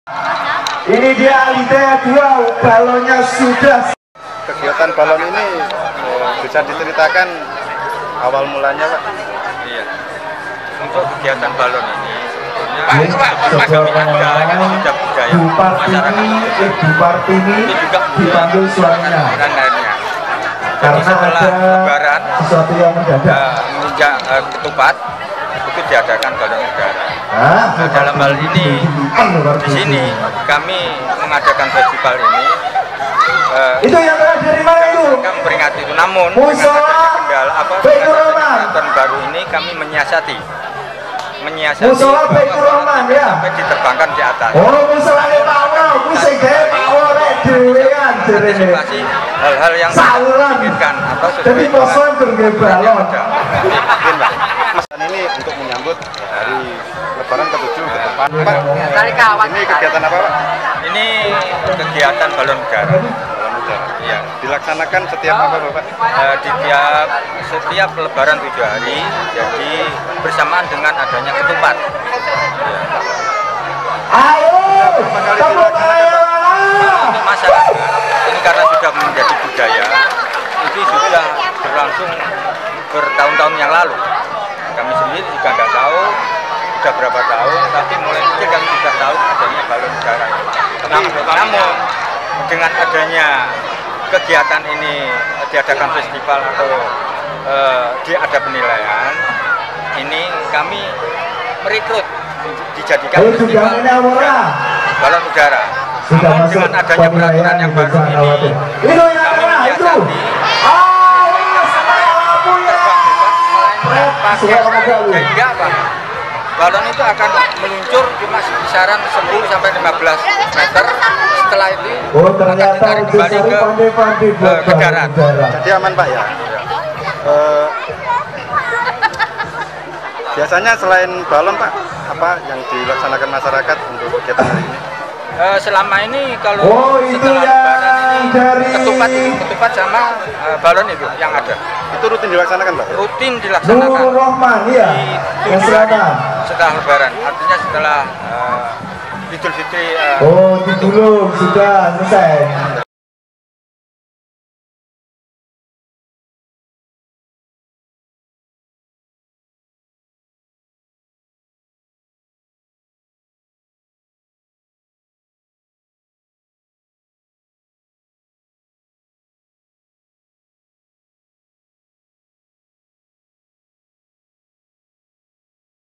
Ini dia Alidea 2, balonnya sudah. Kegiatan balon ini bisa diceritakan awal mulanya, Pak? Iya. Untuk kegiatan balon ini sebetulnya sudah budaya masyarakat itu juga dipanggil suaminya. Dan lainnya. Jadi Karena setelah ada Lebaran sesuatu yang mendadak. menginjak ketupat itu diadakan balon udara. Nah, dalam hal ini di sini kami mengadakan festival ini. Itu yang dari mana itu? Kami memperingati itu, namun Musola Baitur Rahman baru ini kami menyiasati Musola Baitur Rahman ya. sampai diterbangkan di atas. Oh, musola Pawo, ku sing gawe Pawo rek dhewean Antisipasi hal-hal yang saluran atau jadi musola bergawe balon. Mungkin, Pak. Mas ini untuk menyambut hari Lebaran ke-7 ke depan. Pak, ini kegiatan apa, Pak? Ini kegiatan balon udara. Balon udara. Iya. Dilaksanakan setiap apa, Bapak? Di setiap Lebaran 7 hari, jadi bersamaan dengan adanya ketupat. Ya. Ayo, tepuk tangan. Untuk masyarakat ini karena sudah menjadi budaya, ini sudah berlangsung bertahun-tahun yang lalu. Kami sendiri juga nggak tahu sudah berapa tahun, tapi mulai kecil kami sudah tahu adanya balon udara. Namun dengan adanya kegiatan ini diadakan festival atau ada penilaian, ini kami merekrut dijadikan festival balon udara. Namun dengan adanya peraturan yang baru ini, kami menyiasati sehingga apa? Balon itu akan meluncur cuma kisaran 10 sampai 15 meter. Setelah itu akan ditarik kembali ke darat. Jadi aman, Pak, ya? Biasanya selain balon, Pak, apa yang dilaksanakan masyarakat untuk kegiatan hari ini? Selama ini kalau setelah Lebaran ini ketupat sama balon itu yang ada. Itu rutin dilaksanakan, Pak? Rutin dilaksanakan di 7 hari setelah Lebaran, artinya setelah Idul Fitri. Oh, di dulu sudah selesai.